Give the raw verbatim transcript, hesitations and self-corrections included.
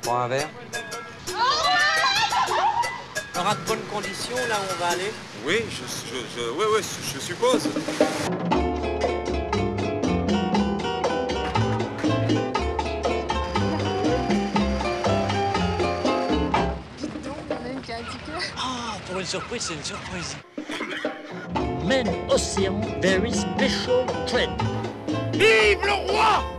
Prends un verre. Il y aura de bonnes conditions là où on va aller? Oui, je, je, je, ouais, ouais, je suppose. Dites donc, on a une qui a un ticket. Ah, pour une surprise, c'est une surprise. Men Océan, very special trend. Vive le roi!